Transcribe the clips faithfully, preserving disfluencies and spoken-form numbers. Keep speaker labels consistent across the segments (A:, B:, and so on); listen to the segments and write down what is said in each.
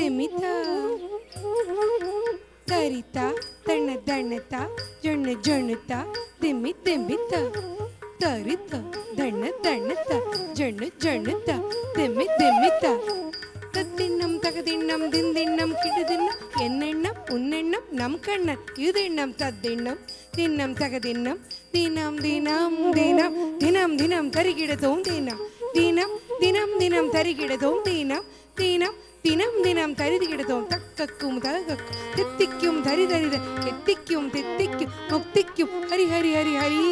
A: திமிதா தரிதா தண்ண தண்ணதா ஜொண்ணு ஜொண்ணுதா திமி திமிதா தரிதா தண்ண தண்ணதா ஜொண்ணு ஜொண்ணுதா திமி திமிதா தத்தின்னம் தகதின்னம் திந்தின்னம் கிடுதின்னம் என்னெண்ணம் உன்னெண்ணம் நம் கண்ணன் இதெண்ணம் தத்தின்னம் தின்னம் தகதின்னம் தினம் தினம் தினம் தினம் தினம் தருகிடதோம் தினம் தினம் தினம் தினம் தருகிடதோம் தினம் தினம் தினம் தினம் தருகிடதோம் தக்கக்கும் தகக்கும் தித்திக்கும் தரி தரித எத்திக்கும் தித்திக்கும் முக்திக்கும் ஹரி ஹரி ஹரி ஹரி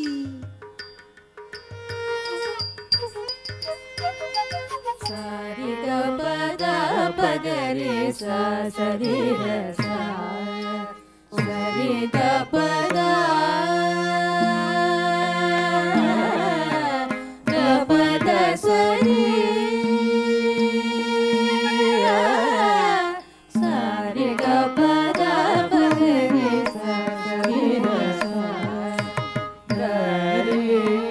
B: சாரி க பத பகரி சா சரி ர சா சரி க பத க பத சரி சாரி க பத பகரி சா சரி ர சா கரி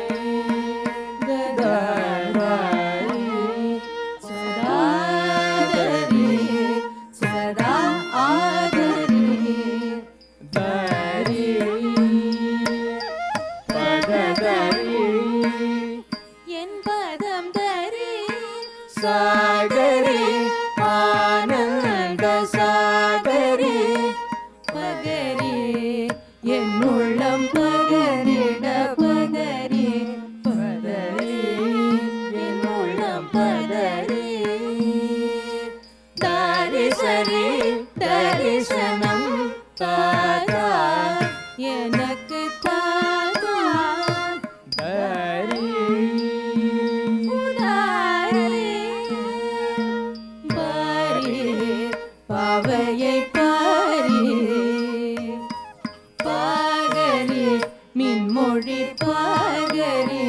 B: க சாகரி ஆனந்த சாகரி பகரி என் உள்ளம் பகரிட பகரி பதரி என் உள்ளம் பதரி தாரி சரி தரிசனம் தாதா எனக்கு தாதா தரி பாவையை பாரி பாகரி மின்மொழி பாகரி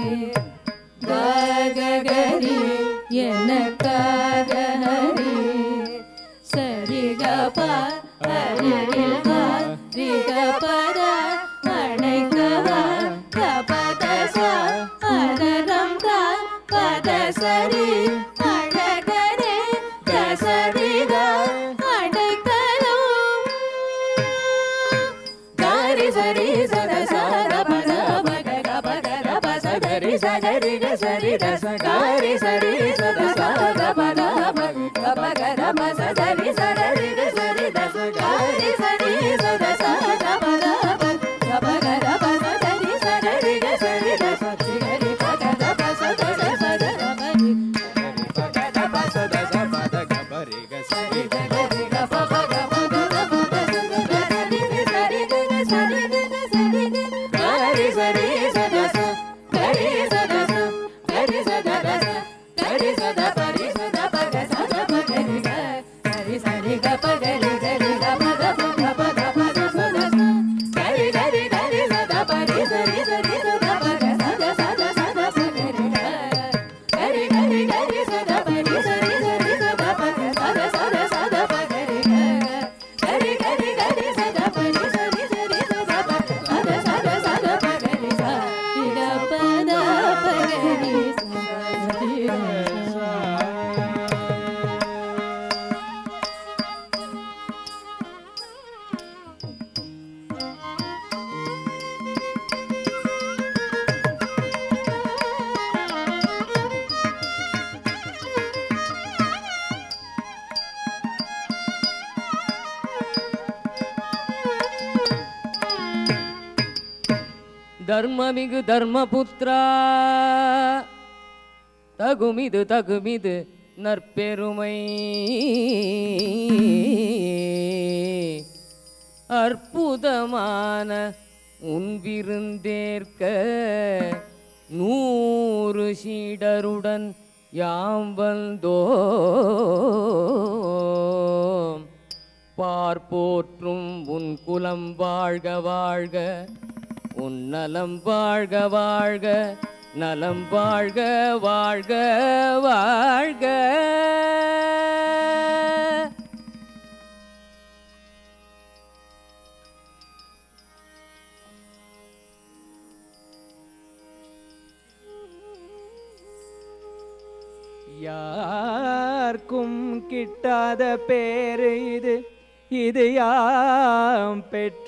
B: ககரி எனக்காக ஹரி சரிக பாரில் பாரிக பத அணைக்கவா கபத சா அதரம் தா பத சரி அழகரே கசரித சரி சத சத பத பக பக பக சரி சரி க சரி ர சரி சரி சத சத பத பக பக பக சரி சரி க சரி ர சரி சரி சத சத பத பக பக பக சரி சரி க சரி ர சரி பக பக சத சத பரி பக பக சத பத பரி க சரி க க பக பக சரி சத சரி சத சரி சத சரி சத பரி சத பக சத பகரி க சரி சரி க பகரி சரி க பக பக பக பக சத சரி சரி சரி சத பரி சரி சரி சத பக சத சத சத பகரி க சரி சரி சரி சத பரி சரி சரி சத பக சத சத சத பகரி க சரி சரி சரி சத பரி சரி சரி சத பக சத சத சத பகரி க இட பத பகரி சரி
C: தர்மமிகு தர்மபுத்ரா தகுமிது தகுமிது நற்பெருமை அற்புதமான உன் விருந்தேற்க நூறு சீடருடன் யாம் வந்தோம் பார்ப்போற்றும் உன் குலம் வாழ்க வாழ்க உன் நலம் வாழ்க வாழ்க நலம் வாழ்க வாழ்க வாழ்க யார்
D: யார்க்கும் கிட்டாத பேரு இது இது யாம்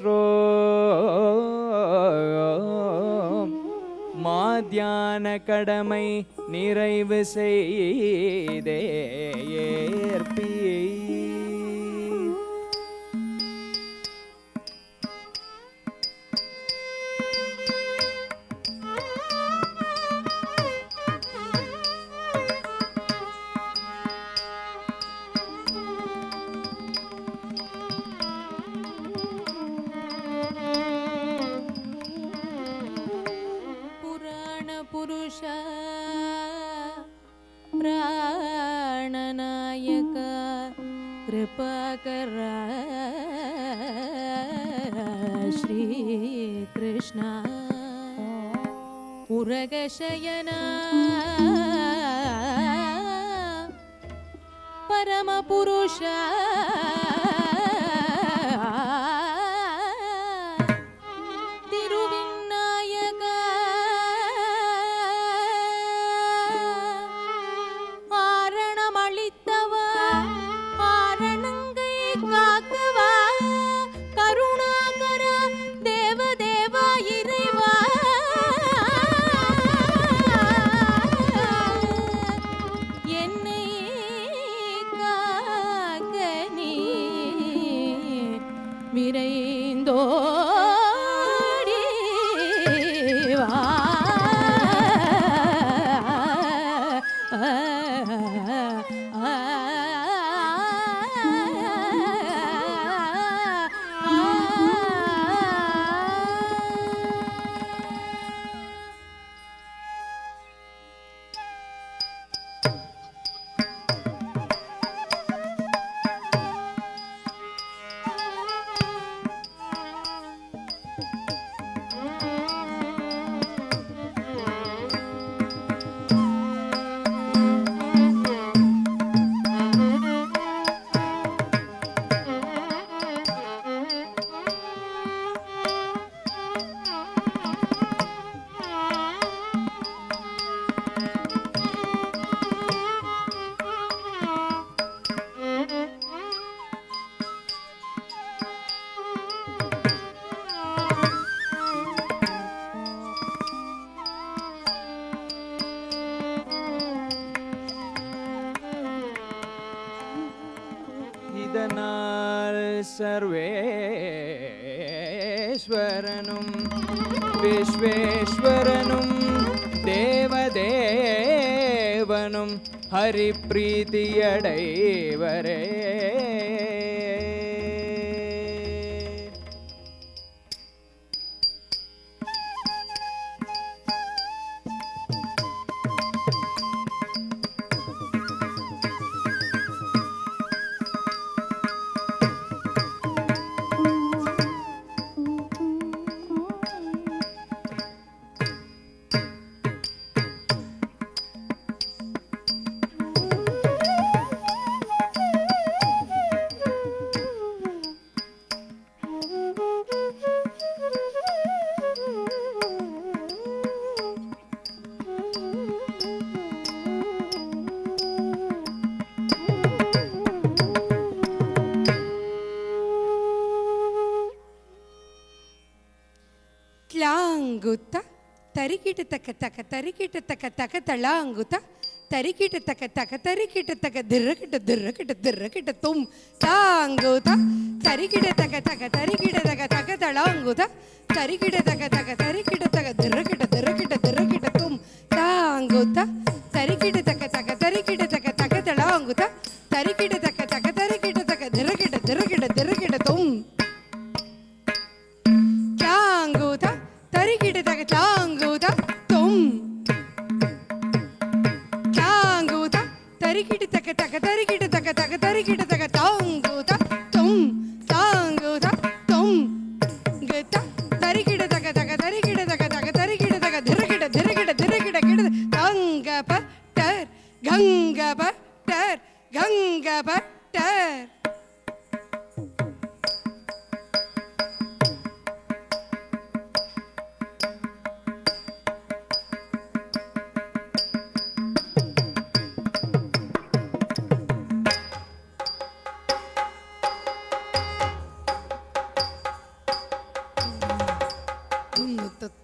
D: பெற்றோம் மாத்தியான கடமை நிறைவு செய்தே ஏற்பி
B: प्राणनायक कृपाकर श्री कृष्ण उरगशयना परम पुरुष सर्वेश्वरनुम विश्वेश्वरनुम देवदेवनुम हरिप्रीतियடைவரே
A: ಲಾಂಗುತ ತರಿಕಿಟ ತಕ ತಕ ತರಿಕಿಟ ತಕ ತಕ ತಳಾಂಗುತ ತರಿಕಿಟ ತಕ ತಕ ತರಿಕಿಟ ತಕ ದಿರ್ರಕಿಟ ದಿರ್ರಕಿಟ ದಿರ್ರಕಿಟ ತುಂ ತಾಂಗುತ ತರಿಕಿಟ ತಕ ತಕ ತರಿಕಿಟ ತಕ ತಕ ತಳಾಂಗುತ ತರಿಕಿಟ ತಕ ತಕ ತರಿಕಿಟ ತಕ ದಿರ್ರಕಿಟ ದಿರ್ರಕಿಟ ದಿರ್ರಕಿಟ ತುಂ ತಾಂಗುತ ತರಿಕಿಟ ತಕ ತಕ ತರಿಕಿಟ ತಕ ತಕ ತಳಾಂಗುತ ತರಿಕಿಟ ತಕ ತಕ ತರಿಕಿಟ ತಕ ದಿರ್ರಕಿಟ ದಿರ್ರಕಿಟ ದಿರ್ರಕಿಟ ತುಂ ತರಿಕಿಟ ತಕ ತಾಂಗುತ ತುಂ ತಾಂಗುತ ತರಿಕಿಟ ತಕ ತಕ ತರಿಕಿಟ ತಕ ತಕ ತರಿಕಿಟ ತಕ ತಾಂಗುತ ತುಂ ತಾಂಗುತ ತುಂ ಗತ ತರಿಕಿಟ ತಕ ತಕ ತರಿಕಿಟ ತಕ ತಕ ತರಿಕಿಟ ತಕ ಧಿರಕಿಟ ಧಿರಕಿಟ ಧಿರಕಿಟ ಕಿಡ ಗಂಗ ಪಟ್ಟರ್ ಗಂಗ ಪಟ್ಟರ್ ಗಂಗ ಪಟ್ಟರ್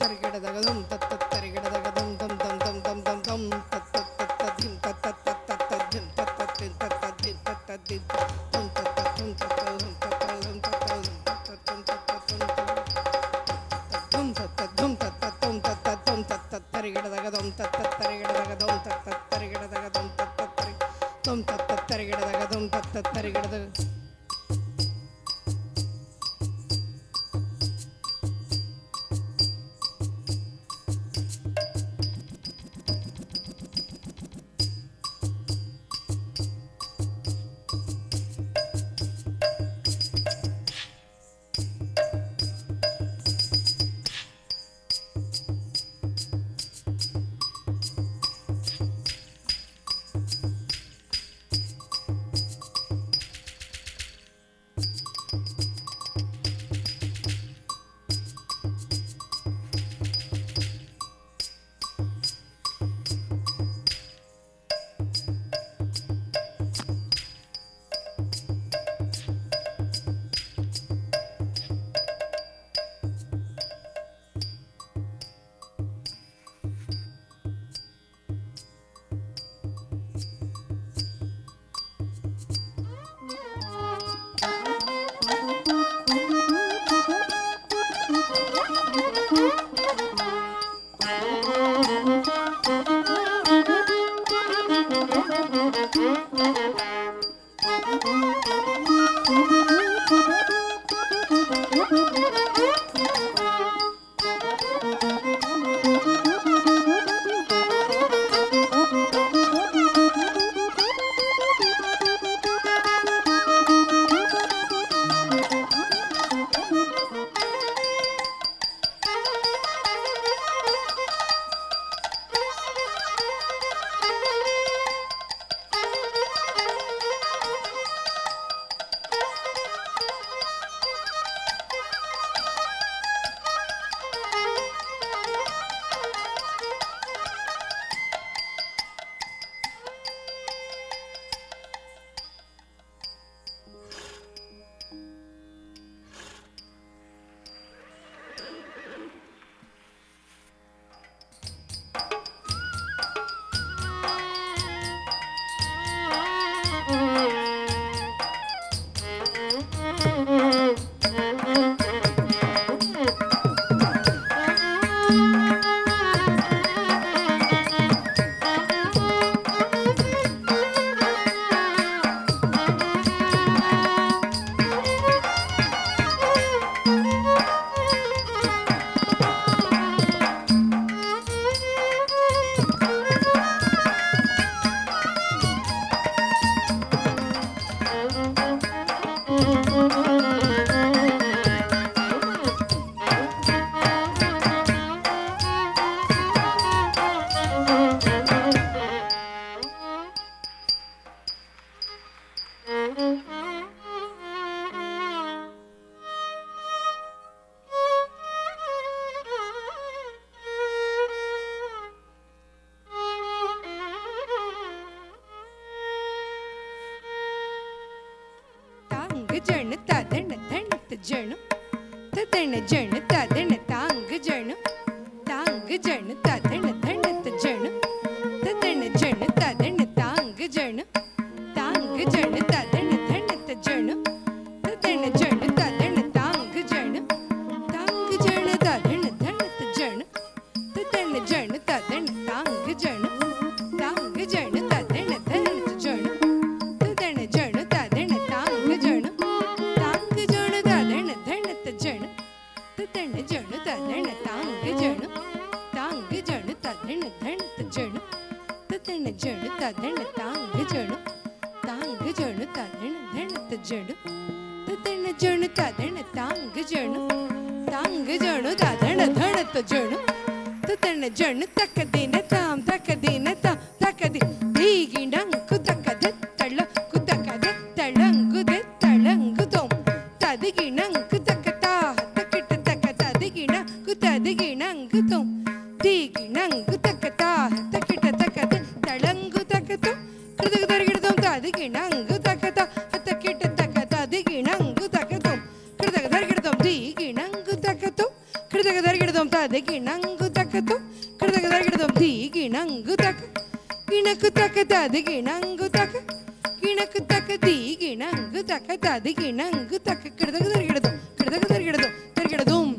A: தரிகிடதகதும் தத்த தரிகிடதகதும் தம் தம் தம் தம் தம் தம் தத்த தத்த திம் தத்த தத்த தத்திம் தத்த திம் தத்த திம் தத்த திம் தும் தத்த தும் தத்த தும் தத்த தும் தத்த தும் தத்த தும் தத்த தும் தத்த தும் தத்த தும் தத்த தரிகிடதகதும் தத்த தரிகிடதகதும் தத்த தரிகிடதகதும் தத்த தரி தும் தத்த தரிகிடதகதும் தத்த தரிகிடத जण तदण धणत जण तदण जण तदण तांग जण तांग जण तदण धणत जण तदण जण तदण तांग जण तांग जण तदण धणत जण तदण जण तदण तांग जण तांग जण तदण धणत जण तदण जण तदण तांग जण तांग जण तदण धणत जण तदण जण तदण तांग जण तदण जण तदण तांग जण तांग जण तदण धणत जण तदण जण तदण तांग जण तांग जण तदण धणत जण तदण जण तदण तांग जण तांग जण तदण धणत जण तदण जण तक दिन ताम तक दिन ताम तक दिन दीगिंडंकु तकद तळ कुतकद तळंगु दे तळंगु दोम तदिगिणंकु तकता तकिट तक तदिगिण कुतदिगिणंकु दोम दीगिणंकु तकता तकिट तकद तळंगु तकतो कृतक दरगिडदोम तदिगिणंकु तकता तकिट तक तदिगिणंकु तकतो कृतक दरगिडदोम दीगिणंकु तकतो कृतक दरगिडदोम தத கிணங்கு தக்கத்தும் கிடதக தகிடதும் தீ கிணங்கு தக்க கிணக்கு தக்க தத கிணங்கு தக்க கிணக்கு தக்க தீ கிணங்கு தக்க தத கிணங்கு தக்க கிடதக தகிடதும் கிடதக தகிடதும் தகிடதும்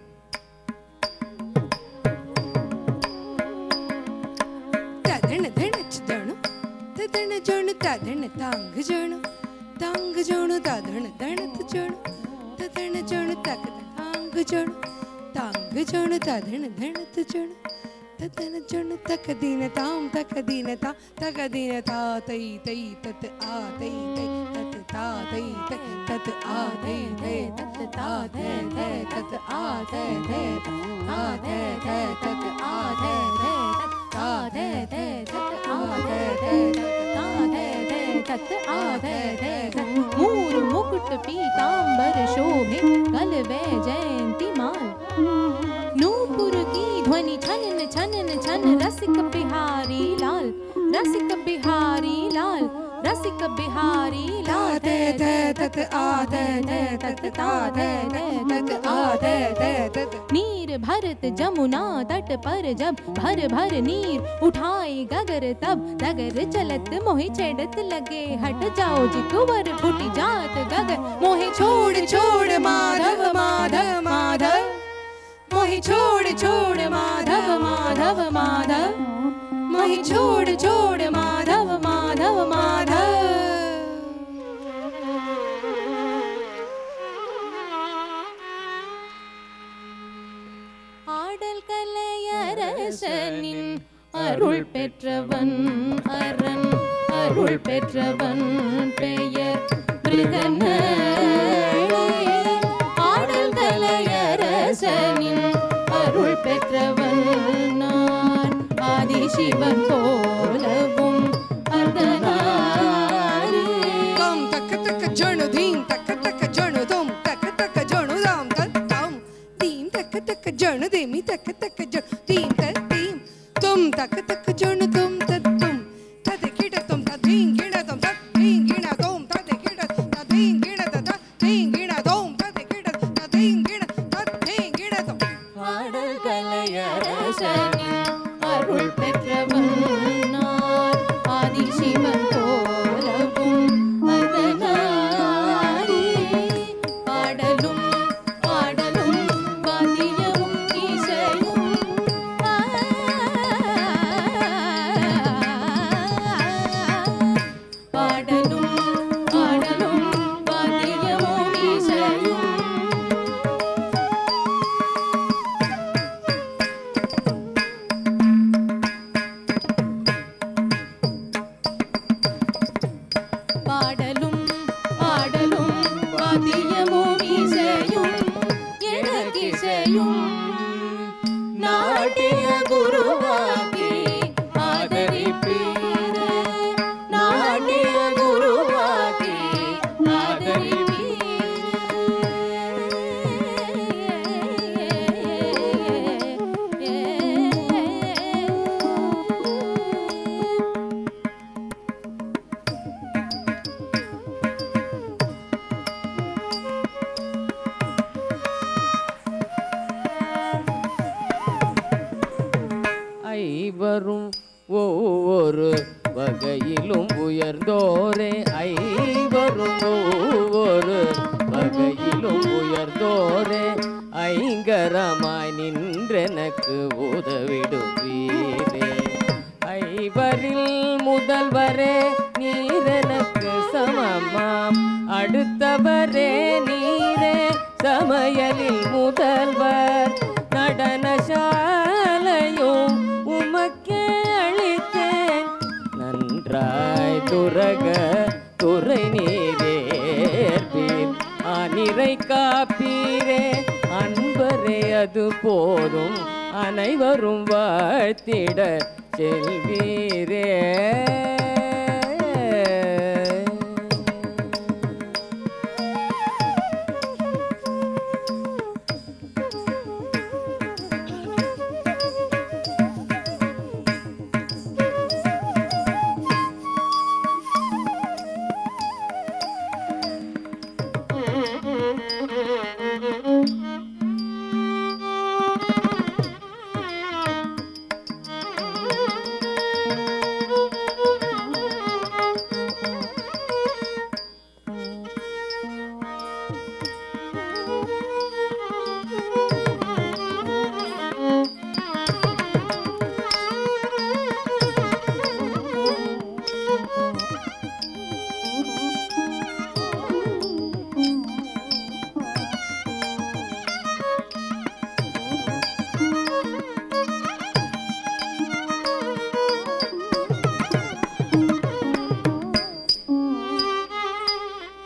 A: ததன தனச்சு தணு ததன ஜணு ததன தாங்கு ஜணு தாங்கு ஜணு ததன தனத்து ஜணு ததன ஜணு தக்க தாங்கு ஜணு தாங்கு ஜணு ததன தனத்து ஜணு ததன ஜணு தக்க தீன தாம் தக்க தீன தா தக்க தீன தா தை தை தத் ஆ தை தை தத் தா தை தை தத் ஆ தை தை தத் தா தை தை தத் ஆ தை தை ஆ தை தை தத் ஆ தை தை தத் ஆ தை தை தத் ஆ தை தை தத் ஆ தை தை தத்
B: मूर मुकुट पीतांबर शोभे गलवे जयंती माल नूपुर की ध्वनि छनन छनन छन रसिक बिहारी लाल रसिक बिहारी लाल रसिक बिहारी लाल
A: दे दे तत आ दे दे तत ता दे दे तत आ दे दे तत
B: नीर भरत जमुना तट पर जब भर भर नीर उठाई गगर तब गगर चलत मोहि चढ़त लगे हट जाओ जी कुंवर फूटी जात गगर मोहि
A: छोड़ छोड़ माधव माधव माधव मोहि छोड़ छोड़ माधव माधव माधव मोहि छोड़ छोड़ माधव माधव माधव
B: ஆடல் கலையரசனின் அருள் பெற்றவன் அரண் அருள் பெற்றவன் பெயர் மிருகன ஆடல் கலையரசனின் அருள் பெற்றவன் நான் ஆதிசிவன் போலவும் அர்த்தநாரி
A: கம் தக்க தக்க ஜணு தீம் தக்க தக்க ஜணு தும் தக்க தக்க ஜணு தாம் தத் தாம் தீம் தக்க தக்க ஜணு தேமி தக்க தக்க ஜணு தீம் தத் தீம் தும் தக்க தக்க ஜணு தும் தத் தும் தத் கிட தும் தத் தீம் கிட தும் தத் தீம் கிட தும் தத் கிட தத் தீம் கிட தத் தீம் கிட தும் தத் கிட தத் தீம் கிட தத் தீம் கிட தும்
B: ஆடல் கலையரசனின் அருள் பெற்றவன் நான் ஆதிசிவன் போலவும் அர்த்தநாரி ஆடலும் ஆடலும் வாத்தியமும் இசையும் ஆடலும் ஆடலும் வாத்தியமும் இசையும் பாடலும் ஆடலும் வாத்தியமும் இசையும் எனக்கிசையும் நாட்டிய குருவாகி ஆதரிப்பீரே நாட்டிய குருவாகி ஆதரிப்பீரே
C: ஐவரும் ஒவ்வொரு வகையிலும் உயர்ந்தோரே ஐவரும் ஒவ்வொரு வகையிலும் உயர்ந்தோரே ஐங்கரமாய் நின்றெனக்கு உதவிடுவீரே ஐவரில் முதல்வரே நீரெனக்கு சமமாம் அடுத்தவரே நீரே சமையலில் முதல்வர் நடனசாலையும் உமக்கே அளித்தேன் நன்றாய் துரக துறை நீரேற்பீர் அனிரை காப்பீரே அன்பரே அது போதும் அனைவரும் வாழ்த்திட செல்வீரே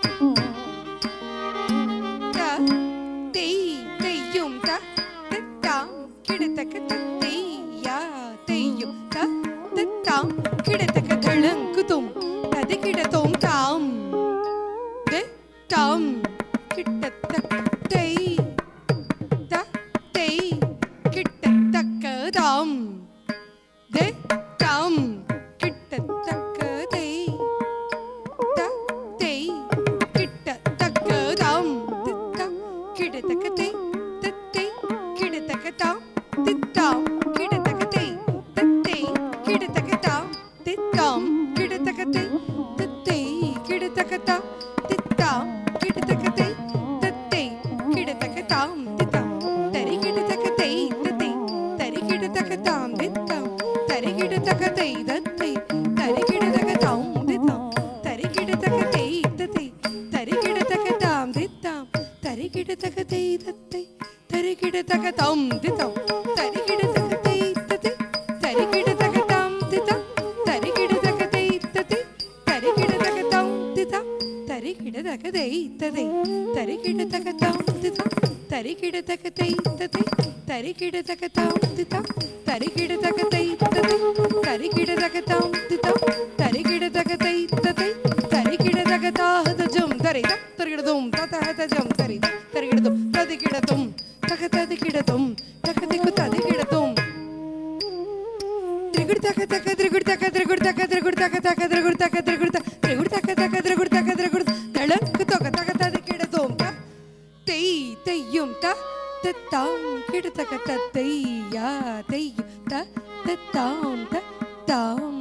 A: த தெய் தெய்யும் த தத்தாம் கிடத்தக்க தத்தையா தெய்யும் த தத்தாம் கிடத்தக்க தளங்குதும் தது கிடத்தோம் தாம் த தாம் கிட்டத்தக்க தெய் த தெய் கிட்டத்தக்க தாம் த தாம் கிட்டத்தக்க தெய் த தெய் கிட்டத்தக்க தாம் தித்தா கிடத்தக்க தெய் தத்தை கிடத்தக்க தாம் தித்தாம் கிடத்தக்க தெய் தத்தை கிடத்தக்க தாம் தித்தாம் கிடத்தக்க தெய் தத்தை கிடத்தக்க தாம் தித்தாம் கிடத்தக்க தெய் தத்தை கிடத்தக்க தாம் தித்தாம் தரி கிடத்தக்க தெய் தத்தை தரி கிடத்தக்க தாம் தித்தாம் தரி கிடத்தக்க தெய் தத்தை தரி கிடத்தக்க தாம் தித்தாம் தரி கிடத்தக்க தெய் தத்தை தரி கிடத்தக்க தாம் தித்தாம் தரி கிடத்தக்க தெய் தத்தை தரி கிடத்தக்க தாம் தித்தாம் தரி கிடத்தக்க தெய் தத்தை தரி கிடத்தக்க தாம் தித்தாம் தரி கிடத்தக்க தெய் தத்தை தரி கிடத்தக்க தாம் தித்தாம் தரி கிடத்தக்க தெய் தத்தை தரி கிடத்தக்க தாம் தித்தாம் தரி கிடத்தக்க தெய் தத்தை தரி கிடத்தக்க தாம் தித்தாம் தரி கிடத்தக்க தெய் தத்தை தரி கிடத்தக்க தாம் தித்தாம் தரி கிடத்தக்க தெய் தத்தை தரி கிடத்தக்க தாஹத ஜம் தரி த தரிகிடதும் ததஹத ஜம் தரி த தரிகிடதும் ததிகிடதும் தக ததிகிடதும் தக திகு ததிகிடதும் திரிகுட தக தக திரிகுட தக திரிகுட தக திரிகுட தக தக திரிகுட தக திரிகுட தக திரிகுட தக தக திரிகுட தக திரிகுட தளக்கு தக தக ததிகிடதும் த தெய் தெய்யும் த தத்தாம் கிடத்தக்க தத்தையா தெய்யும் த தத்தாம் த தாம்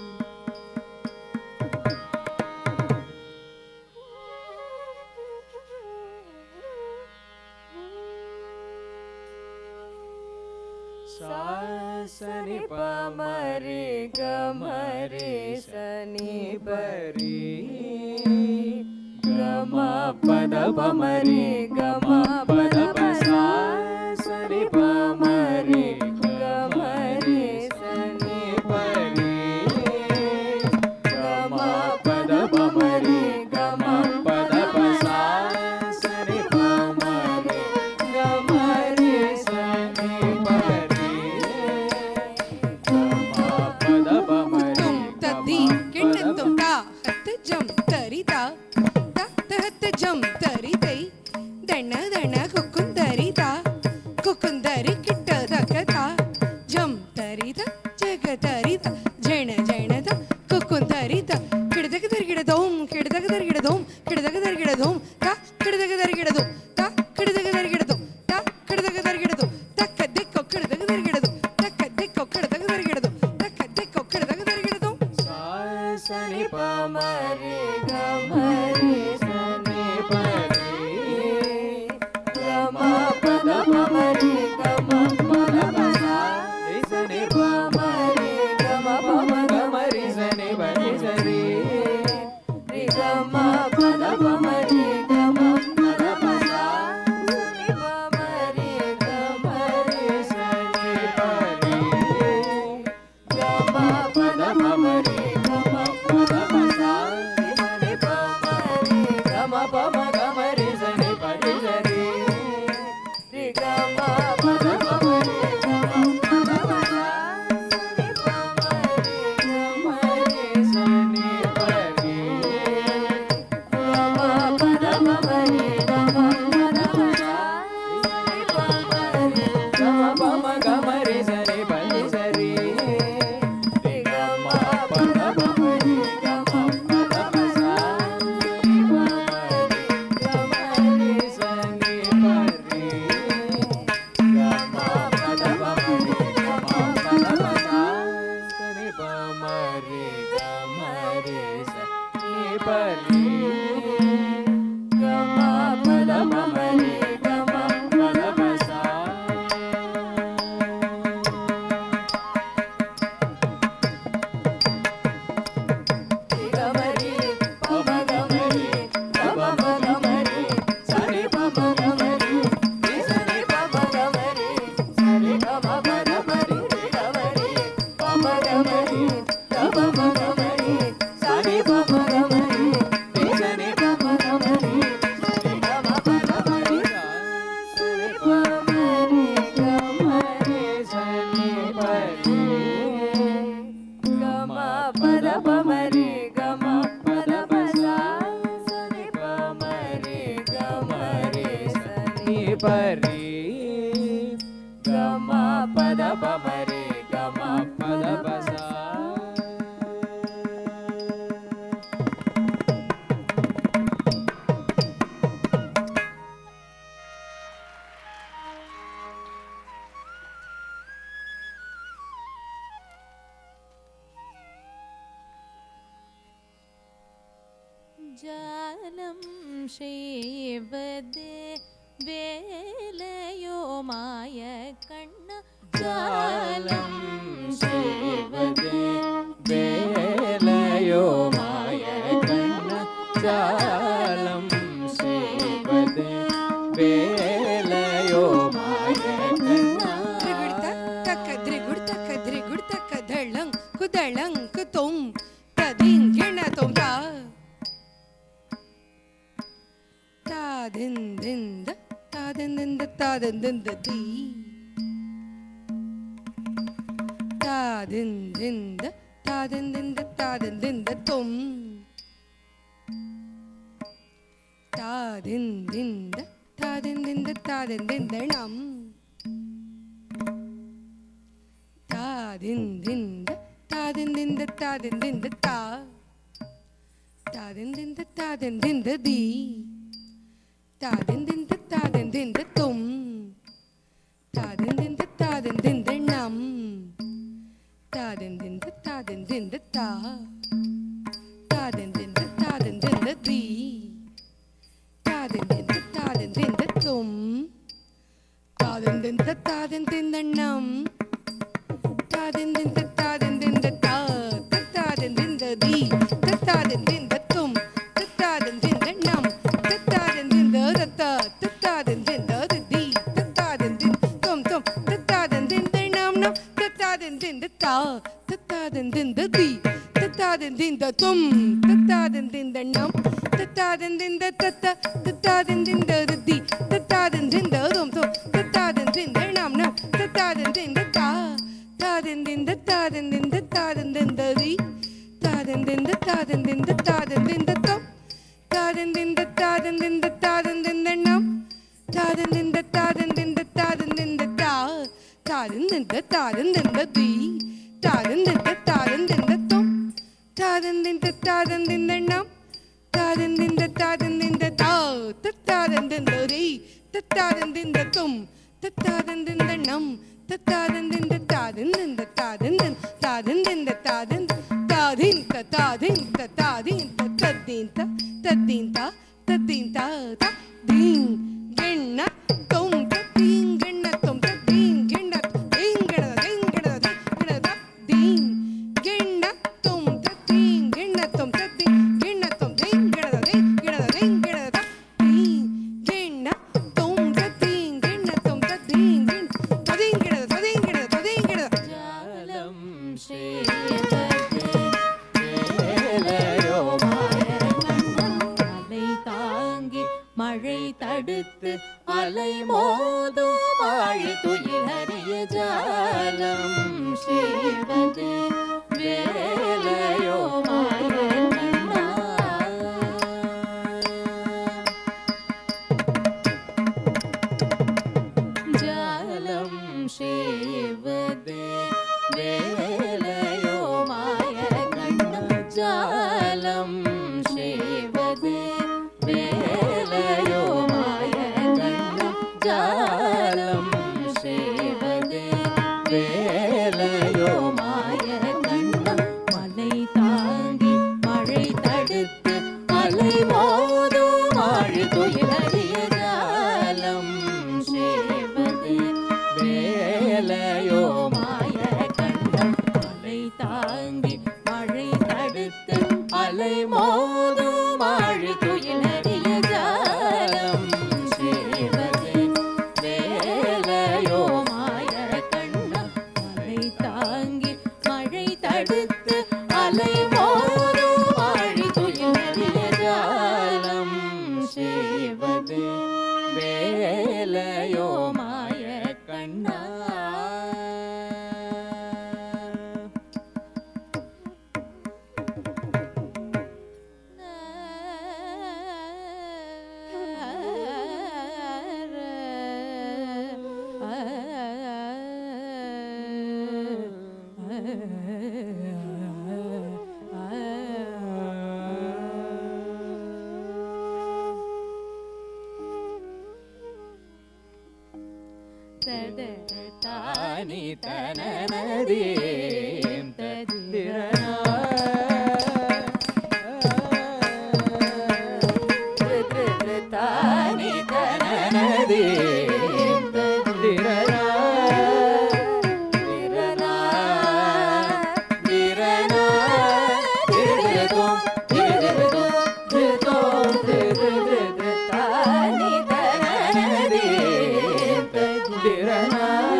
C: சனி பமரி கமரி சனி பரி கம பத பமரி கம பத பசா சனி பமரி கமரி சனி பரி கம பத பமரி கம பத பசா சனி பமரி கமரி சனி பரி
A: தும் ததி கிடத்தும் தா ஹத் ஜம் தரி தா த தஹத் ஜம் தரி தை தன தன குக்குந்தரி தா குக்குந்தரி கிட்ட தக தா ஜம் தரி த ஜக தரி த ஜன ஜன த குக்குந்தரி த கிடதக தரிகிடதோம் கிடதக தரிகிடதோம் கிடதக தரிகிடதோம் த கிடதக தரிகிடதோம் த கிடதக தரிகிடதோம் த கிடதக தரிகிடதோம் தக்க திக்கோ கிடதக தரிகிடதோம் தக்க திக்கோ கிடதக தரிகிடதோம் தக்க திக்கோ கிடதக தரிகிடதோம்
C: சனி பமரி கமரி சனி பரி கம பத பமரி கம பத பசா சனி பமரி கம பம கமரி சனி பரி சரி ரி கம பத பமரி கம பத பசா சனி பமரி கமரி சனி பரி கம பத பமரி கம பத பசா சனி பமரி கம பம கமரி சனி பரி சரி ரி கம பத பமரி கம பத பசா சனி பமரி கமரி சனி பரி கம பத பமரி கம பத பசா சனி பமரி கம பம கமரி சனி பரி சரி ரி கம பத பமரி கம பத பசா சனி பமரி
D: பரி கம பத பமரி கம பத பசா
B: ஜாலம் செய்வதே வேலையோ மாய கண்ண
D: ஜாலம் செய்வதே வேலையோ மாய கண்ண ஜாலம் செய்வதே வேலையோ மாய கண்ண
A: தக்க திரிகுட தக்க திரிகுட தக்க தளங் குதளங் குதொம் ததிங்கிண தொம்பா தாதெந்தெந்த தாதெந்தெந்த தாதெந்தெந்த தீ தாதெந்தெந்த தாதெந்தெந்த தாதெந்தெந்த தொம் தாதெந்தெந்த தாதெந்தெந்த தாதெந்தெந்த நம் தாதெந்தெந்த தாதெந்தெந்த தாதெந்தெந்த தா தாதெந்தெந்த தாதெந்தெந்த தீ தாதெந்தெந்த தாதெந்தெந்த தொம் தாதெந்தெந்த தாதெந்தெந்த நம் தாதெந்தெந்த தாதெந்தெந்த தா தாதெந்தெந்த தாதெந்தெந்த தீ தாதெந்தெந்த தாதெந்தெந்த தொம் தாதெந்தெந்த தாதெந்தெந்த நம் தாதெந்தெந்த தாதெந்தெந்த தா தாதெந்தெந்த தீ தாதெந்தெந்த தொம் தாதெந்தெந்த நம் தாதெந்தெந்த தா தாதெந்தெந்த தீ தாதெந்தெந்த தொம் தொம் தாதெந்தெந்த நம் நம் தாதெந்தெந்த தா தாதெந்தெந்த தீ தாதெந்தெந்த தொம் தாதெந்தெந்த நம் தாதெந்தெந்த தத்த தாதெந்தெந்த தீ தாதெந்தெந்த தொம் தொம் தாதெந்தெந்த நம் நம் தாதெந்தெந்த தா தாதெந்தெந்த தாதெந்தெந்த தாதெந்தெந்த தீ தாதெந்தெந்த தாதெந்தெந்த தாதெந்தெந்த தொம் தாதெந்தெந்த தாதெந்தெந்த தாதெந்தெந்த நம் தாதெந்தெந்த தாதெந்தெந்த தாதெந்தெந்த தா தாதெந்தெந்த தாதெந்தெந்த தீ தாதெந்தெந்த தாதெந்தெந்த தொம் தாதெந்தெந்த தாதெந்தெந்த நம் தாதெந்தெந்த தாதெந்தெந்த தா தாதெந்தெந்த தீ தாதெந்தெந்த தொம் தாதெந்தெந்த நம் தாதெந்தெந்த தாதெந்தெந்த தாதெந்தெந்த தாதெந்தெந்த தாதெந்த தாதிந்த தாதிந்த தாதிந்த தத்திந்த தத்திந்த தத்திந்த தீங் கெண்ண தொம் தீங் கெண்ண தொம் தீங் கெண்ண தீங் கெண்ண தீங் கெண்ண தீங் கெண்ண தொம் தீங் கெண்ண தொம் தீங் கெண்ண தொம் தீங் கெண்ண தீங் கெண்ண தீங் கெண்ண தீங் கெண்ண தொம் தீங் கெண்ண தொம் தீங் கெண்ண தீங் கெண்ண தீங் கெண்ண தீங் கெண்ண
B: ஜாலம் செய்வதே வேலையோ மாய கண்ண அலை தாங்கி மழை தடுத்து அலை மோதும் ஆழி துயிலறிய ஜாலம் செய்வதே வேலையோ மாய கண்ணா ஜாலம் செய்வதே வேலையோ மாய கண்ணா ஜாலம் செய்வதே வேலையோ மாய கண்ணா ஜாலம் செய்வதே வேலையோ மாய கண்ணா மலை தாங்கி மழை தடுத்து அலை மோதும் ஆழி துயிலறிய ஜாலம் செய்வதே வேலையோ மாய கண்ணா மலை தாங்கி மழை தடுத்து அலை மோதும் ஆழி துயிலறிய ஜாலம் செய்வதே வேலையோ மாய கண்ணா மலை தாங்கி மழை தடுத்து அலை மோதும் ஆழி துயிலறிய ஜாலம் செய்வதே வேலையோ மாய கண்ணா
C: தானி தனனதீம் ததிரனா தானி தனனதீம் ததிரனா திரனா திரனா திரதோம் திரதோம் திரதோம் திரதோம் தானி தனனதீம் ததிரனா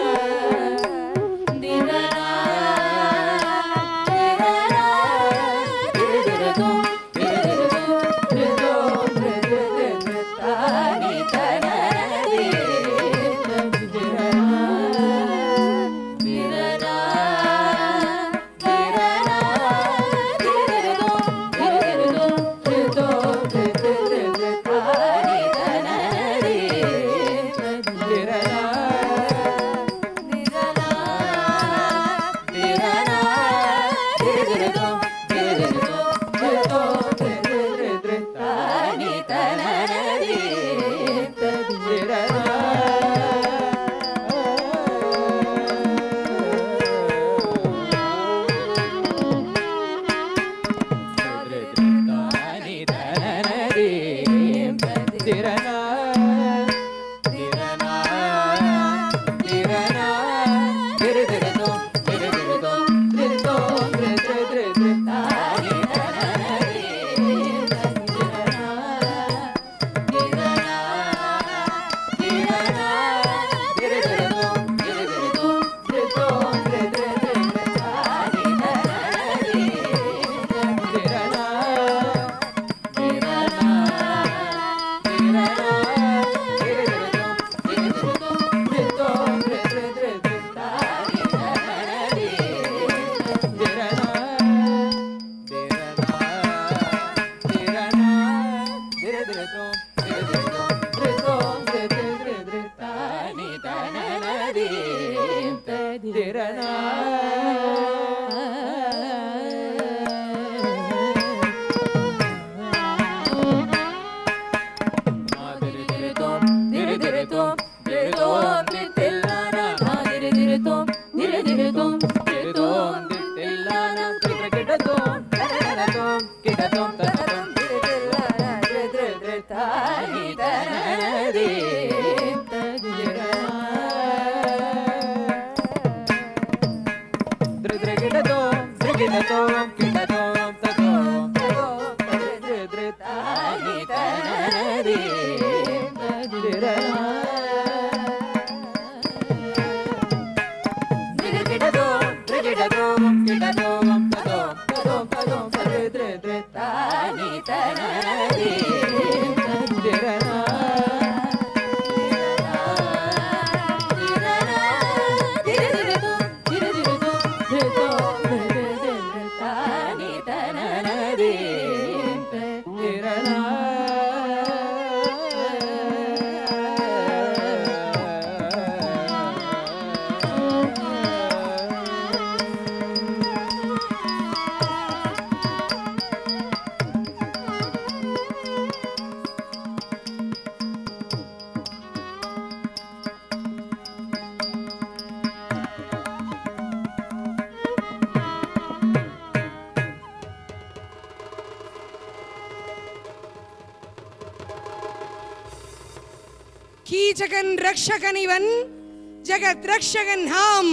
A: கீச்சகன் ரக்ஷகன் இவன் ஜகத் ரக்ஷகன் ஹாம்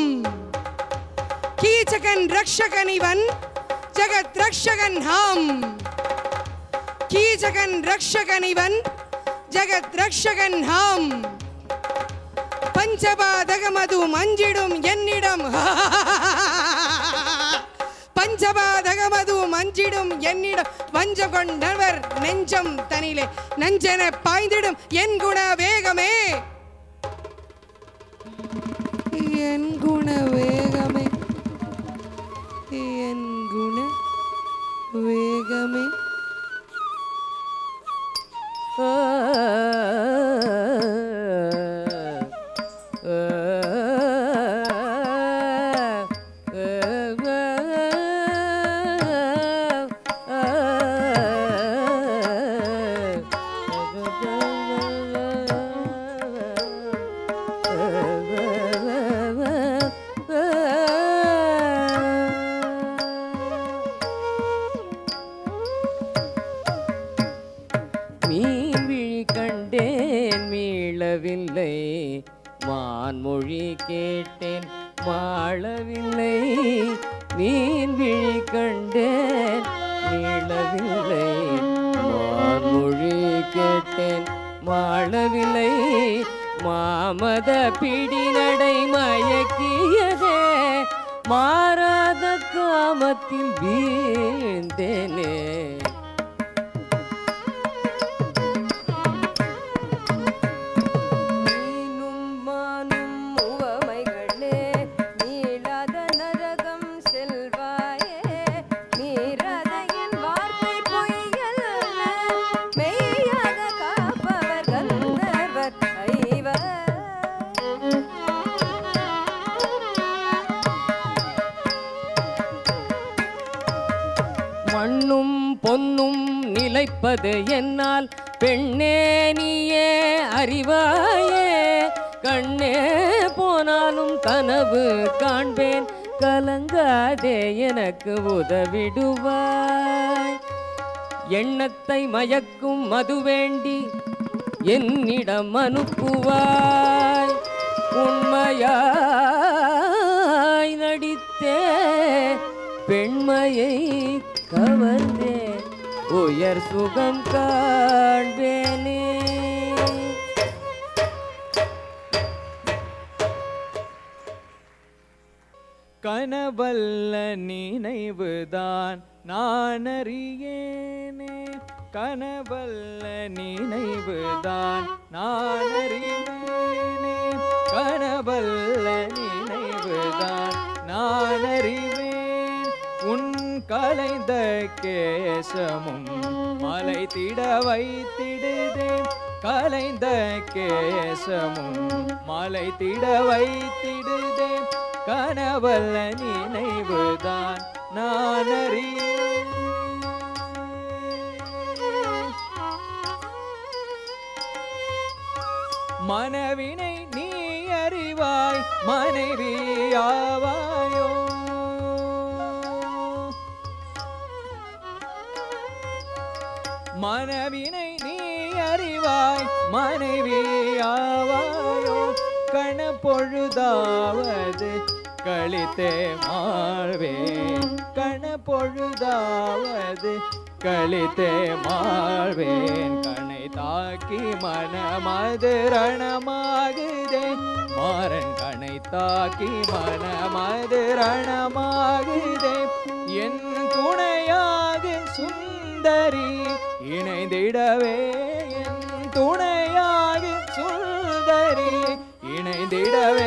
A: கீச்சகன் ரக்ஷகன் இவன் ஜகத் ரக்ஷகன் ஹாம் கீச்சகன் ரக்ஷகன் இவன் ஜகத் ரக்ஷகன் ஹாம் பஞ்சபாதகமது மஞ்சிடும் என்னிடம் பஞ்சபாதகமது மஞ்சிடும் என்னிடம் வஞ்ச கொண்டவர் நெஞ்சம் தனிலே நஞ்சென பாய்ந்திடும் என் குண வேகமே என் குண வேகமே என் குண வேகமே
C: மீளவில்லை மான்மொழி கேட்டேன் மாளவில்லை மீன் விழி கண்டேன் மீளவில்லை மான்மொழி கேட்டேன் மாளவில்லை மாமத பிடி நடை மயக்கியதே மாறாத காமத்தில் வீழ்ந்தேனே மண்ணும் பொன்னும் நிலைப்பது என்னால் பெண்ணே நீயே அறிவாயே கண்ணே போனாலும் கனவு காண்பேன் கலங்காதே எனக்கு உதவிடுவாய் எண்ணத்தை மயக்கும் மது வேண்டி என்னிடம் அனுப்புவாய் உண்மையாய் நடித்தே பெண்மையை கவர்ந்தே உயர் சுகம் காண்பேனே
D: கனவல்ல நினைவுதான் நான் அறியேனே கனவல்ல நினைவுதான் நான் அறிவேனே கனவல்ல நினைவுதான் நான் அறிவேன் உன் கலைந்த கேசமும் மலை திட வைத்திடுதே கலைந்த கேசமும் மலை திட வைத்திடுதே கனவல்ல நினைவுதான் நான் அறியேன் மனவினை நீ அறிவாய் மனைவியாவாயோ மனவினை நீ அறிவாய் மனைவியாவாயோ கண பொழுதாவது கழித்தே மாழ்வேன் கண பொழுதாவது கழித்தே மாழ்வேன் கணை தாக்கி மனமது ரணமாகுதே மாறன் கணை தாக்கி மனமது ரணமாகுதே என் துணையாக சுந்தரி இணைந்திடவே என் துணையாக சுந்தரி இணைந்திடவே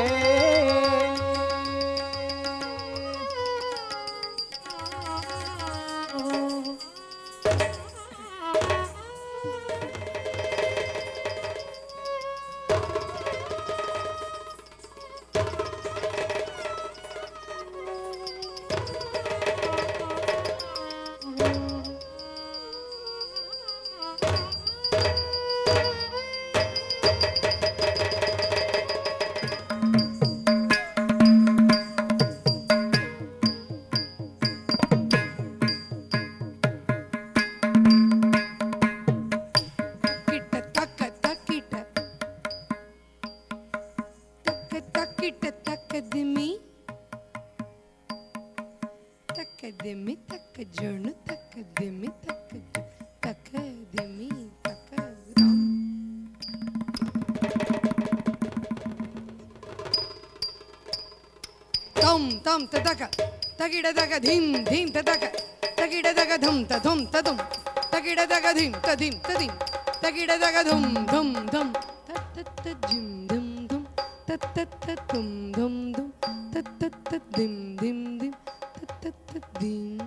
A: tam tadaka tagida daga dhim dhim tadaka tagida daga dhum tadhum tadum tagida daga dhim tadim tadim tagida daga dhum dhum dhum tat tat tat jim dhum dhum tat tat tat dhum dhum dhum tat tat tat dim dim dim tat tat tat dim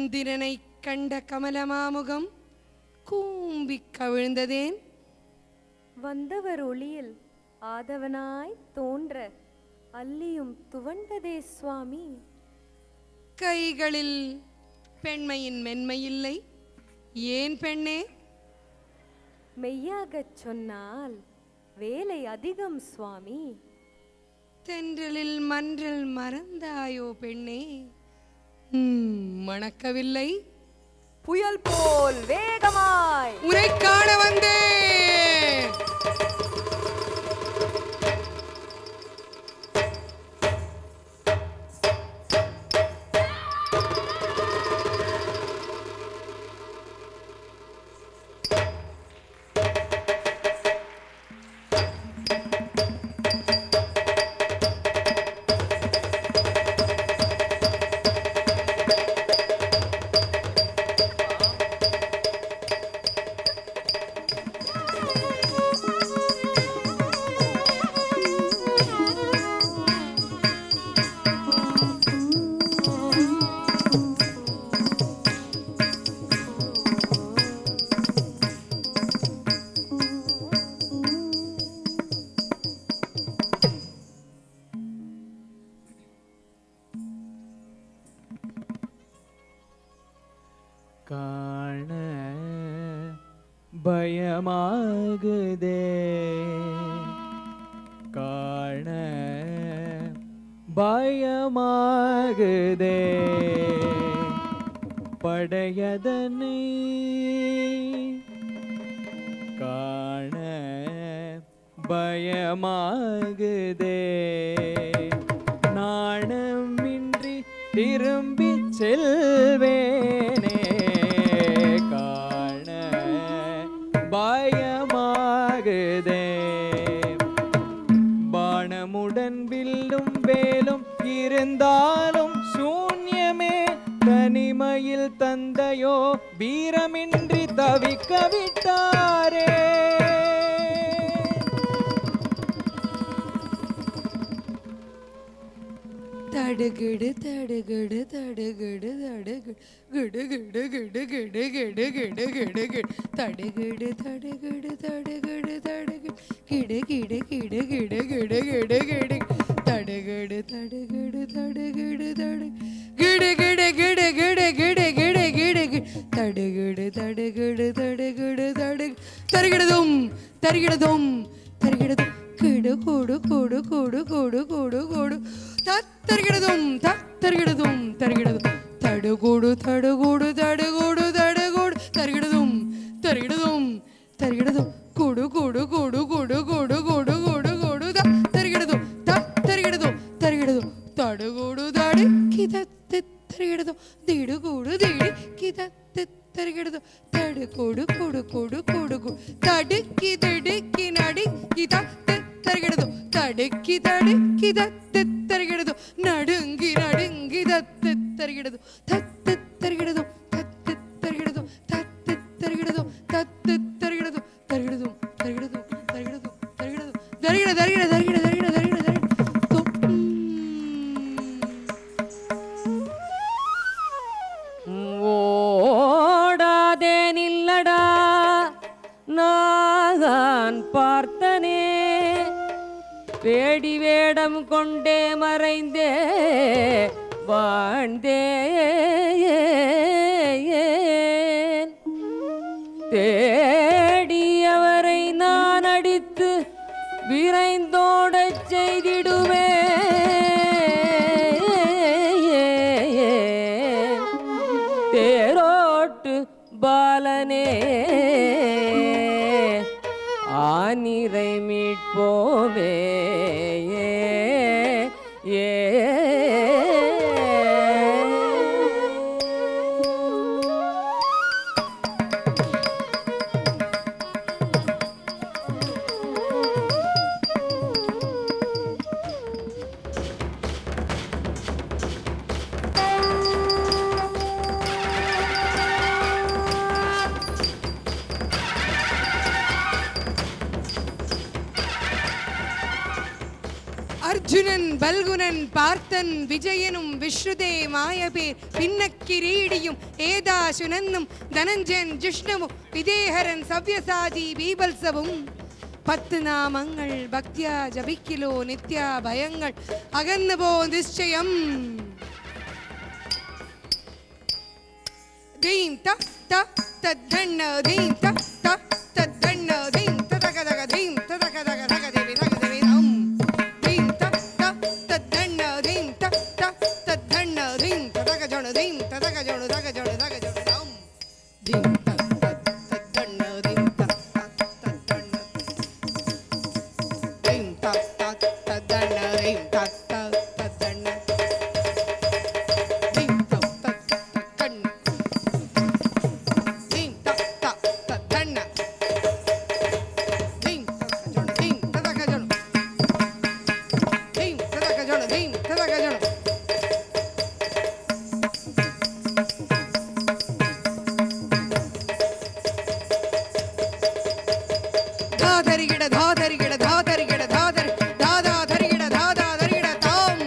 A: சந்திரனை கண்ட கமலமாமுகம் கூம்பி கவிழ்ந்ததேன்
B: வந்தவர் ஒளியில் ஆதவனாய் தோன்ற அல்லியும் துவண்டதே சுவாமி.
A: கைகளில் பெண்மையின் மென்மையில்லை, ஏன் பெண்ணே?
B: மெய்யாகச் சொன்னால் வேலை அதிகம் சுவாமி.
A: தென்றலில் மன்றில் மறந்தாயோ பெண்ணே? மணக்கவில்லை.
B: புயல் போல் வேகமாய்
A: உரை காண வந்தே.
D: காண பயமாகுதே, காண பயமாகுதே, படையதனை காண பயமாகுதே, நாணமின்றி திரும்பி செல்வேனே, காண பயமாகுதே, பாணமுடன் வில்லும் வேலும் இருந்தாலும் சூன்யமே, தனிமையில் தந்தையோ வீரமின்றி தவிக்க விட்டாரே.
A: தடுகுடு தடுகுடு தடுகுடு தடுகுடு குடு குடு குடு குடு குடு குடு குடு குடு தடுகுடு தடுகுடு தடுகுடு தடுகுடு கிடு கிடு கிடு கிடு கிடு கிடு கிடு தடுகுடு தடுகுடு தடுகுடு தடு கிடு கிடு கிடு கிடு கிடு கிடு கிடு தடுகுடு தடுகுடு தடுகுடு தடு தருகிடதும் தருகிடதும் தருகிடதும் கிடு கூடு கூடு கூடு கூடு கூடு கூடு தருகிடதும் தருகிடதும் தருகிடதும் தடுகூடு தடுகூடு தடுகூடு தடுகூடு தருகிடதும் தருகிடதும் தருகிடதும் கூடு கூடு கூடு கூடு கூடு கூடு கூடு கூடு தருகிடதும் தருகிடதும் தருகிடதும் தடுகூடு தடு கிதத்து தருகிடதும் திடுகூடு திடு கிதத்து தருகிடதும் தடுகூடு கூடு கூடு கூடு கூடு தடுக்கி திடுக்கி நடி கிதத்து தருகிடதும் தடுக்கி தடுக்கி தத்து தருகிடதும் நடுங்கி நடுங்கி தத்து தருகிடதும் தத்து தருகிடதும் தத்து தருகிடதும் தத்து தருகிடதும் தத்து தருகிடதும் தருகிடதும் தருகிடதும் தருகிடதும் தருகிடதும் தருகிட தருகிட தருகிட தருகிட தருகிட தருகிட
C: ஓடாதே நில்லடா நான் பார்த்தனே, வேடி வேடம் கொண்டே மறைந்தே வாழ்ந்தேன், தேடியவரை நான் அடித்து விரைந்தோடச் செய்திடுவேன், தேரோட்டு பாலனே ஆனிரை மீட்போமே ஏ.
A: அர்ஜுனன் பல்குனன் பார்த்தன் விஜயனும் விஷ்ணுதே மாயபேர் பின்னக்கிரீடியும் ஏதாசுனன்னும் தனஞ்சன் ஜிஷ்ணுவும் விதேஹரன் சவ்யசாஜி பீபல்சவும் പത്ത് നാമങ്ങൾ ഭക്തിയ ജപിക്കിലോ നിത്യ ഭയങ്ങൾ അകന്നു പോ നിശ്ചയം. ധീം ത ത തദ്ധണ്ണ ധീം ത ത തദ്ധണ്ണ ധീം തദക ദക ധീം തദക ദക ദക ദേവി ദക ദേവി നം. ധീം ത ത തദ്ധണ്ണ ധീം ത ത തദ്ധണ്ണ ധീം തദക ജണ ധീം തദക ജണ ദക ജണ ദക ജണ നം. ധീം ത ത തദ്ധണ്ണ ധീം ത ത തദ്ധണ്ണ ധീം ത ത തദ്ധണ്ണ ധീം ത ത തദ്ധണ്ണ ധീം ത ത തദ്ധണ്ണ ധീം ത ത തദ്ധണ്ണ ധീം തദക ജണ ധീം തദക ജണ ധീം തദക ജണ ധീം തദക ജണ. ധാധരികിട ധാധരികിട ധാധരികിട ധാധരി ധാധാധരികിട ധാധാധരികിട താം.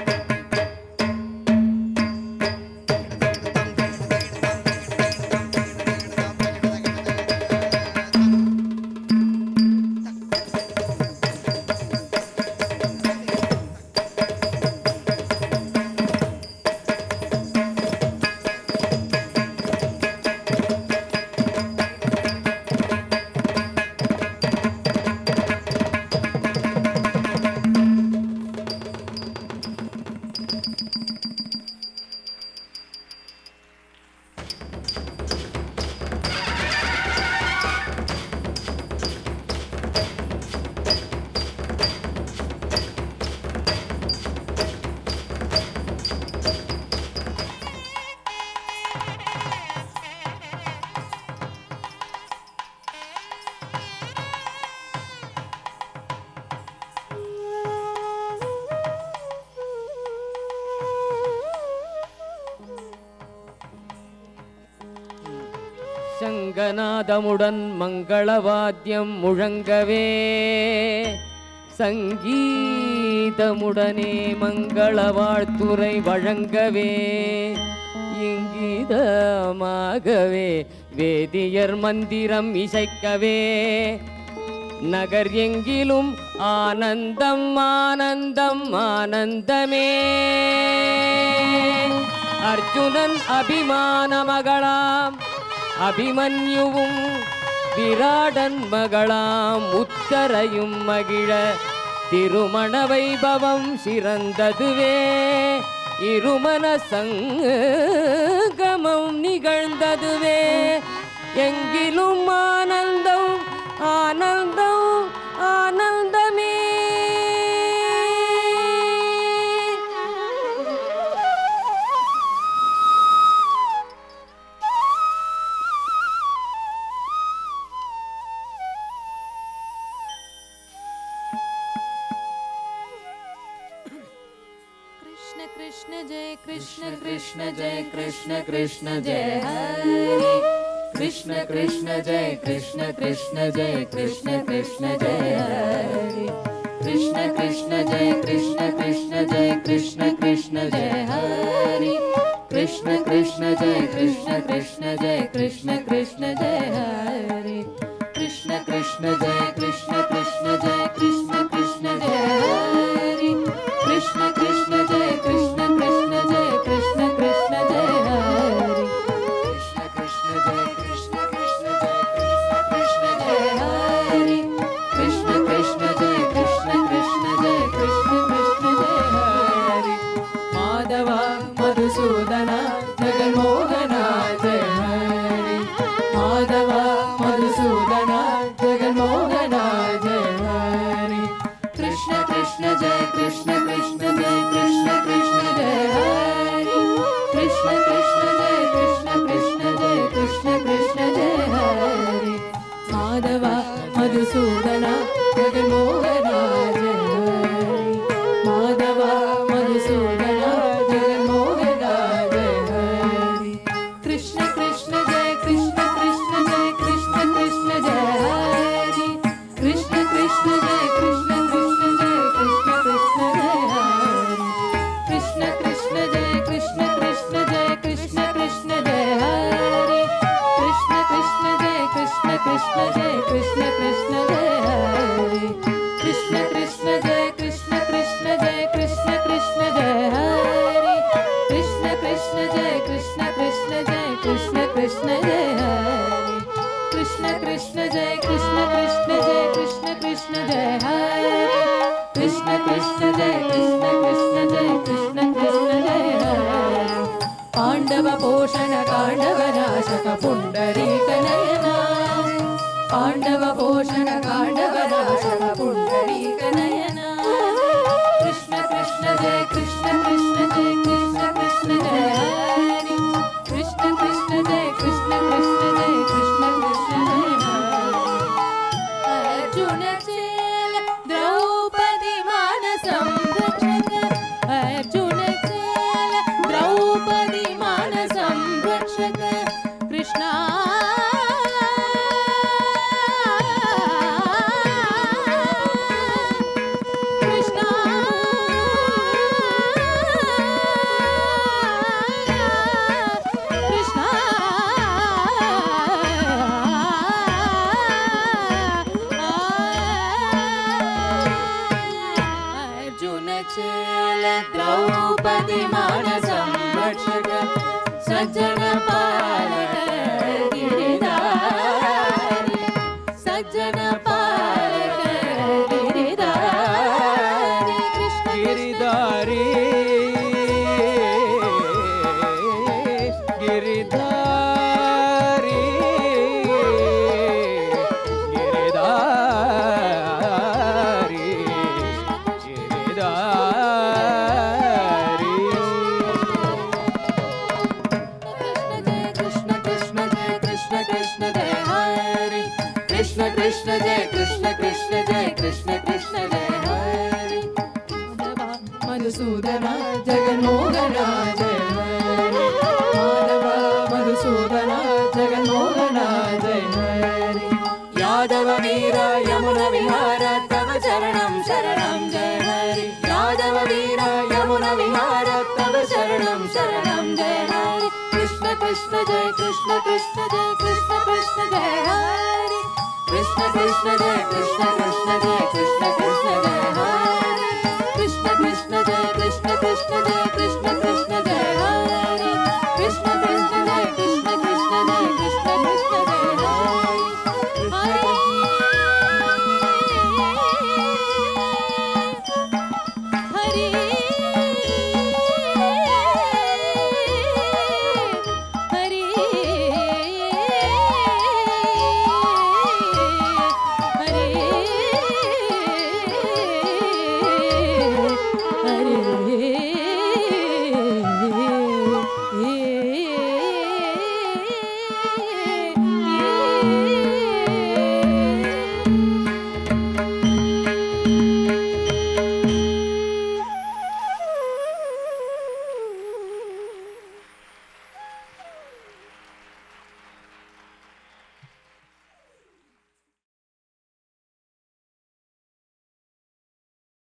C: சங்கநாதமுடன் மங்களவாத்தியம் முழங்கவே சங்கீதமுடனே மங்கள வாழ்த்துரை வழங்கவே இங்கீதமாகவே வேதியர் மந்திரம் இசைக்கவே நகர் எங்கிலும் ஆனந்தம் ஆனந்தம் ஆனந்தமே. அர்ஜுனன் அபிமான மகளாம் அபிமன்யுவும் விராடன் மகளாம் உத்தரையும் மகிழ திருமண வைபவம் சிறந்ததுவே. இருமன சங்கமம் நிகழ்ந்ததுவே. எங்கிலும் ஆனந்தம் ஆனந்தம் ஆனந்தமே.
B: कृष्ण जय कृष्ण कृष्ण जय कृष्ण कृष्ण जय हरि. कृष्ण कृष्ण जय कृष्ण कृष्ण जय कृष्ण कृष्ण जय हरि. कृष्ण कृष्ण जय कृष्ण कृष्ण जय कृष्ण कृष्ण जय हरि. कृष्ण कृष्ण जय कृष्ण कृष्ण जय कृष्ण कृष्ण जय हरि. कृष्ण कृष्ण जय कृष्ण कृष्ण जय कृष्ण कृष्ण जय हरि. कृष्ण कृष्ण जय कृष्ण कृष्ण जय कृष्ण कृष्ण जय हरि. कृष्ण कृष्ण जय कृष्ण कृष्ण जय कृष्ण कृष्ण जय हरि. कृष्ण कृष्ण जय कृष्ण कृष्ण जय कृष्ण कृष्ण जय हरि. माधव मधुसूदन जगन्मोहन जय हरि. माधव मधुसूदन जगन्मोहन जय हरि. कृष्ण कृष्ण जय कृष्ण कृष्ण जय कृष्ण कृष्ण जय हरि. कृष्ण कृष्ण जय कृष्ण कृष्ण जय कृष्ण कृष्ण जय हरि. माधव मधुसूदन जगन्मोहन जय हरि. माधव मधुसूदन जगन्मोहन जय हरि. कृष्ण कृष्ण जय कृष्ण कृष्ण जय कृष्ण कृष्ण जय हरि. कृष्ण कृष्ण जय कृष्ण कृष्ण जय कृष्ण कृष्ण जय हरि. कृष्ण कृष्ण जय कृष्ण कृष्ण जय कृष्ण कृष्ण जय हरि. कृष्ण कृष्ण जय कृष्ण कृष्ण जय कृष्ण कृष्ण जय हरे कृष्ण कृष्ण जय कृष्ण कृष्ण जय कृष्ण कृष्ण जय हरे कृष्ण कृष्ण जय कृष्ण कृष्ण जय कृष्ण कृष्ण जय हरे कृष्ण कृष्ण जय कृष्ण कृष्ण जय कृष्ण कृष्ण जय हरे कृष्ण कृष्ण जय कृष्ण कृष्ण जय कृष्ण कृष्ण जय हरे पांडव पोषण कांडव नाशक पुंडरीक नयना पांडव पोषण कांडव नाशक पुंडरीक नयना कृष्ण कृष्ण जय कृष्ण कृष्ण जय कृष्ण कृष्ण जय हरे कृष्ण कृष्ण जय कृष्ण कृष्ण जय कृष्ण कृष्ण जय हरे अर्जुन चेल द्रौपदी मान संरक्षक अर्जुन चेल द्रौपदी मान संरक्षक कृष्णा कृष्णा कृष्णा अर्जुन चेल द्रौपदी मान संरक्षक सज्जन पालक गिरिधारी सज्जन पालक गिरिधारी कृष्ण
D: गिरिधारी गिरिधारी गिरिधारी गिरिधारी
B: कृष्ण कृष्ण जय कृष्ण कृष्ण जय हरे कृष्ण कृष्ण जय कृष्ण कृष्ण जय कृष्ण कृष्ण जय हरे मधुसूदन जगन्मोहन जय हरे माधव मधुसूदन जगन्मोहन जय हरे यादव वीर यमुना विहार तव शरणं शरणं जय हरे यादव वीर यमुना विहार तव शरणं शरणं जय हरे कृष्ण कृष्ण जय कृष्ण कृष्ण जय कृष्ण कृष्ण जय हरे कृष्ण कृष्ण जय कृष्ण कृष्ण जय कृष्ण कृष्ण जय हरे कृष्ण कृष्ण जय कृष्ण कृष्ण जय कृष्ण